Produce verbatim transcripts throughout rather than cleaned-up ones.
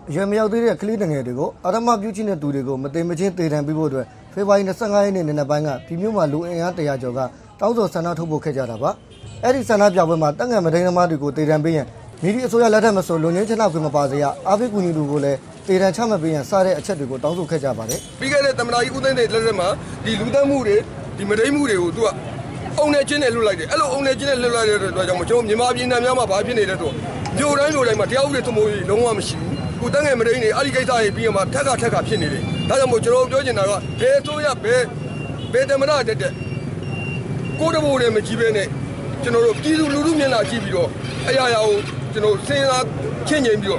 ရွယ်မရောက်သေးတဲ့ကလေးငယ်တွေကိုအာရမပြုချင်တဲ့သူတွေကိုမသိမချင်းတည်တံပြီးဖို့အတွက်ဖေဖော်ဝါရီလ၂၅ရက်နေ့နေ့ပိုင်းကပြည်မြို့မှာလူအင်အားတရာကျော်ကတောင်းဆိုဆန္ဒထုတ်ဖို့ခဲ့ကြတာပါအဲ့ဒီဆန္ဒပြပွဲမှာတက်ငယ်မဒိန်းသမားတွေကိုတည်တံပေးရင်မိဒီအစိုးရလက်ထက်မဆိုလုံငင်းချနာခွင့်မပါစေရအားပေးကူညီသူကိုလည်းတည်တံချမှတ်ပေးရန်စတဲ့အချက်တွေကိုတောင်းဆိုခဲ့ကြပါတယ်ပြီးခဲ့တဲ့သမ္မတကြီးဦးသိန်းစိန်လက်ထက်မှာဒီလူသတ်မှုတွေဒီမဒိန်းမှုတွေကိုသူကအုံနဲ့ချင်းနဲ့လွတ်လိုက်တယ်အဲ့လိုအုံနဲ့ချင်းနဲ့လွတ်လိုက်တဲ့အတွက်ကြောင့်ကျွန်တော်မြန်မာပြည်နယ်များမှာဘာဖြစ်နေလဲဆိုမြို့တိုင်းမြို့တိုင်းမှာတရားဥပဒေစိုးမိုးရေးလုံးဝမရှိဘူးကိုတက်ငယ်မဒိန်းတွေအဲ့ဒီကိစ္စတွေပြီးမှထက်ကထက်ကဖြစ်နေတယ်ဒါကြောင့်မို့ကျွန်တော်ပြောချင်တာကဘယ်ဆိုရဘယ်ဘယ်သမ္မတတက်တက်ကိုတဘိုးလည်းမကြည့်ပဲနဲ့ကျွန်တော်တို့ပြည်သူလူထုမျက်နှာကြည့်ပြီးတော့အရာရာကိုကျွန်တော်စဉ်းစားချင်းချင်းပြီးတော့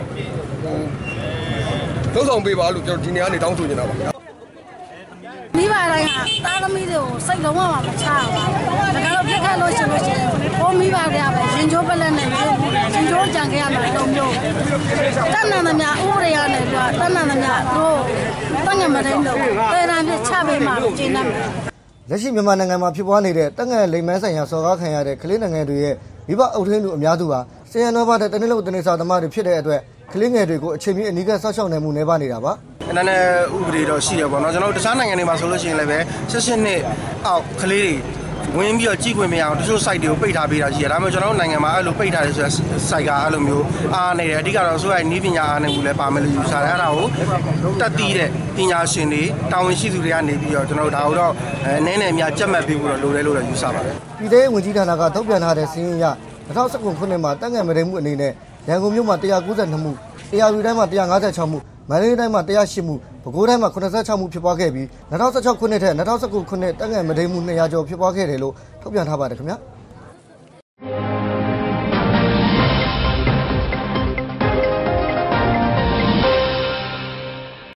ဟိုလုံးဆောင်ပေးပါလို့ကျွန်တော်ဒီနေ့ကနေတောင်းဆိုနေတာပါမိဘတိုင်းကသားသမီးတွေကိုစိတ်လုံးဝမချရပါဘူးဒါကတော့ပြစ်ခတ်လို့ရှိလို့ရှိရင်ဘိုးမိဘတွေကပဲရင်ချိုးပလက်နဲ့ရင်ချိုးကြံခဲ့ရမှာတုံမျိုးတဏ္ဍာသမားဥပဒေရနဲ့ပြောတဏ္ဍာသမားတို့တငယ်မတိုင်းတော့ပေရန်ပြချပေးမှာကျင်းနေတယ်လက်ရှိမြန်မာနိုင်ငံမှာဖြစ်ပွားနေတဲ့တက်ငယ်လိမ်မဲဆိုင်ရာစော်ကားခံရတဲ့ကလေးငယ်တွေရဲ့မိဘအုပ်ထင်းသူအများစုဟာစေရနောဘတဲ့တနည်းလုံးတနည်းစာသမားတွေဖြစ်တဲ့အတွက်ကလေးငယ်တွေကိုအချိန်မီအနီးကပ်ဆောက်ရှောက်နိုင်မှုနေပါနေတာပါအဲ့ဒါနဲ့ဥပဒေတော့ရှိရပါတော့ကျွန်တော်တို့တခြားနိုင်ငံတွေမှာဆိုလို့ရှိရင်လည်းပဲဆက်ရှင်းနှစ်အောက်ကလေးတွေဝင်ပြီးတော့ကြည့်ခွင့်မရအောင်တချို့ site တွေကိုပိတ်ထားပေးတာရှိတယ်ဒါပေမဲ့ကျွန်တော်တို့နိုင်ငံမှာအဲ့လိုပိတ်ထားတယ်ဆိုတဲ့ site ကအဲ့လိုမျိုးအားနေတယ်အဓိကတော့ဆိုရနီးပညာအားနေမှုလည်းပါမယ်လို့ယူဆတယ်အဲ့ဒါကိုတက်တီးတဲ့ပညာရှင်တွေတာဝန်ရှိသူတွေကနေပြီးတော့ကျွန်တော်တို့ဒါကိုတော့အနေနဲ့များကြက်မှတ်ပေးဖို့တော့လိုတယ်လို့လည်းယူဆပါတယ်ပြည်ထောင်ဝင်ကြီးဌာနကထုတ်ပြန်ထားတဲ့စီးရင်ရ၂၀၁၉ခုနှစ်မှာတက်ငယ်မဒိန်းမှုအနေနဲ့ရန်ကုန်မြို့မှာ၁၉၂မှုတရားယူတိုင်းမှာ၁၅၆မှုမန္တလေးတိုင်းမှာ၁၀၈မှုပဲခူးတိုင်းမှာ၇၆မှုဖြစ်ပွားခဲ့ပြီး၂၀၁၆ခုနှစ်ထက်၂၀၁၉ခုနှစ်တက်ငယ်မဒိန်းမှု၂၀၀ကျော်ဖြစ်ပွားခဲ့တယ်လို့ထုတ်ပြန်ထားပါတယ်ခင်ဗျာ